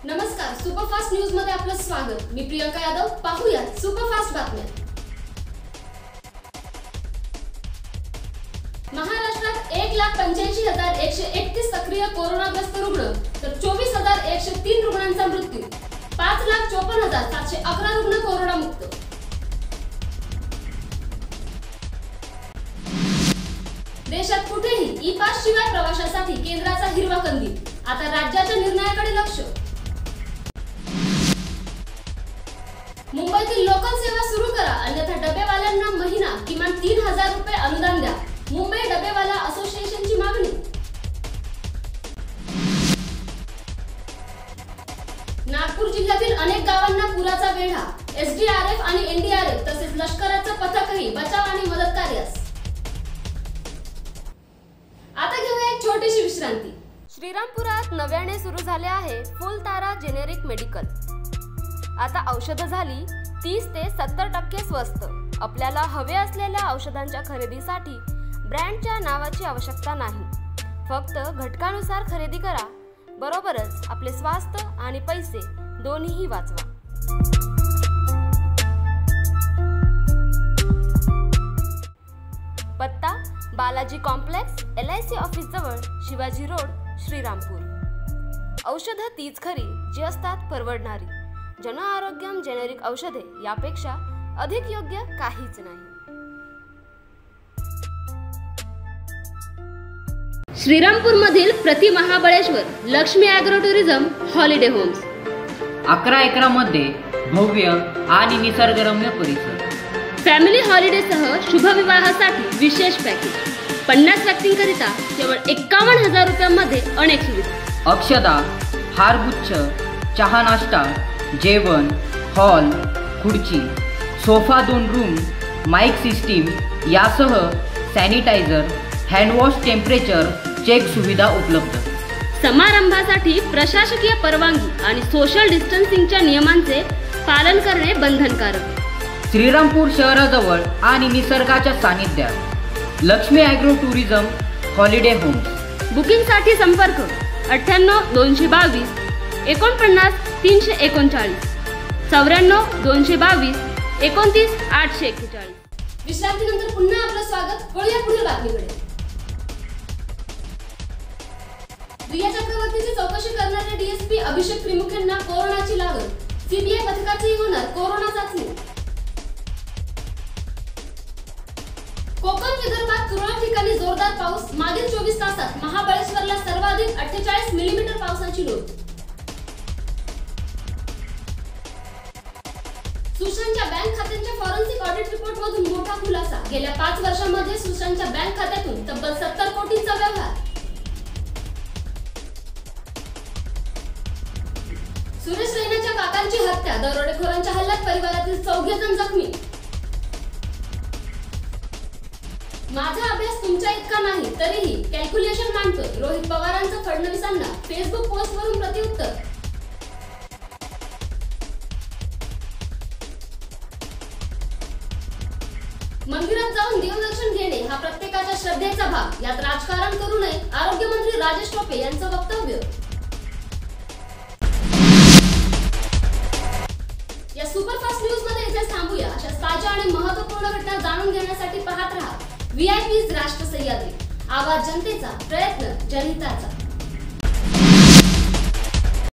नमस्कार, superfast news मध्ये आपलं स्वागत। मी प्रियंका यादव। पाहूया सुपरफास्ट बातम्या। महाराष्ट्रात 1,85,131 सक्रिय कोरोनाग्रस्त रुग्ण तर 24,103 रुग्णांचा मृत्यू, 5,54,711 रुग्ण कोरोनामुक्त। देशात कुठेही ई पास शिवाय प्रवाशांसाठी केंद्राचा हिरवा कंदील, आता राज्याच्या निर्णयाकडे लक्ष। मुंबईतील लोकल सेवा सुरू करा, अन्यथा डबेवाल्यांना महिना किमान 3,000 रुपये अनुदान द्या, मुंबई डबेवाला असोसिएशनची मागणी। नागपूर जिल्ह्यातील अनेक गावांना पुराचा वेढा, एसडीआरएफ आणि एनडीआरएफ तसेच लष्कराचं पथकही बचाव आणि मदत कार्यास। आता घेऊया एक छोटीशी विश्रांती। श्रीरामपुरात नव्याने सुरू झाले आहे फुलतारा जेनेरिक मेडिकल। आता औषधं झाली 30 ते 70% स्वस्त। आपल्याला हवे असलेल्या औषधांच्या खरेदीसाठी ब्रँडच्या नावाची आवश्यकता नाही, फक्त घटकानुसार खरेदी करा, बरोबरच आपले स्वास्थ्य आणि पैसे दोन्हीही वाचवा। पत्ता बालाजी कॉम्प्लेक्स, LIC ऑफिस जवळ, शिवाजी रोड, श्रीरामपूर। औषधं तीच खरी जी असतात परवडणारी। जन आरोग्यम जेनेरिक औषधे यापेक्षा अधिक योग्य काहीच नाही। श्रीरामपूर मधील प्रति Mahabaleshwar Lakshmi agro tourism holiday homes. 11 एकरामध्ये भव्य आणि निसर्गरम्य परिसर। फॅमिली हॉलिडे सह शुभ विवाहासाठी विशेष पॅकेज। 50 व्यक्तींकरिता केवळ 51,000 रुपयांमध्ये अनेक सुविधा। अक्षदा, हारगुच्छ, चहा नाश्ता, जेवण, हॉल, खुर्ची, सोफा 2 रूम, माइक सिस्टीम यासह सॅनिटायझर, हँडवॉश, टेम्परेचर चेक सुविधा उपलब्ध। समारंभासाठी प्रशासकीय परवानगी आणि सोशल डिस्टन्सिंगच्या नियमांचे पालन करणे बंधनकारक। श्रीरामपूर शहराजवळ आणि निसर्गाच्या सानिध्यात Lakshmi agro tourism holiday homes. बुकिंगसाठी संपर्क 98 222 49 339 94 222 29 841। विश्रांतीनंतर पुन्हा आपलं स्वागत। वळूया पुढील बातमीकडे। रिया चक्रवर्तीची चौकशी करणारे DSP अभिषेक त्रिमुख यांना कोरोनाची लागण, CBI पथकाची होणार कोरोना चाचणी। कोकण विदर्भात तुरळक ठिकाणी जोरदार पाऊस, मागील 24 तासात महाबळेश्वरला सर्वाधिक 48 मिलीमीटर पावसाची नोंद। सुशांतच्या बँक खात्यांच्या फॉरेन्सिक ऑडिट रिपोर्ट मधून मोठा खुलासा। गेल्या 5 वर्षांमध्ये सुशांतच्या बँक खात्यातून तब्बल 70 कोटींचा व्यवहार। सुरेश रैनाच्या काकांची हत्या, दरोडेखोरांच्या हल्ल्यात परिवारातील 4 जण जखमी। माझा अभ्यास तुमच्या इतका नाही तरीही कॅल्क्युलेशन मांडतोय, रोहित पवारांचं फडणवीसांना फेसबुक पोस्टवरून प्रत्युत्तर। मंदिरात जाऊन देवदर्शन घेणे हा प्रत्येकाच्या श्रद्धेचा भाग, यात राजकारण करू नये, आरोग्यमंत्री राजेश टोपे यांचं वक्तव्य। या सुपरफास्ट न्यूज मध्ये इथेच थांबूया। अशा ताज्या आणि महत्त्वपूर्ण घटना जाणून घेण्यासाठी पाहत रहा VIP's राष्ट्र सह्याद्री, आवाज जनतेचा, प्रयत्न जनहिताचा।